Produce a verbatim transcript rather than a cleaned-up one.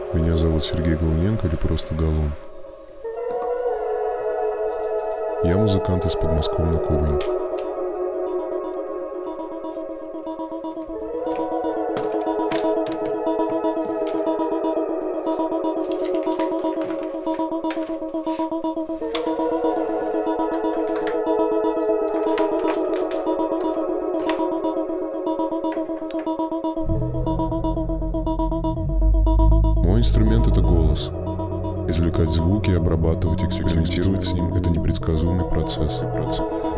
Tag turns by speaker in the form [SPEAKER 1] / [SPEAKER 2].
[SPEAKER 1] Меня зовут Сергей Голуненко или просто Голун. Я музыкант из подмосковной Кубинки. Мой инструмент — это голос. Извлекать звуки, обрабатывать, экспериментировать с ним — это непредсказуемый процесс.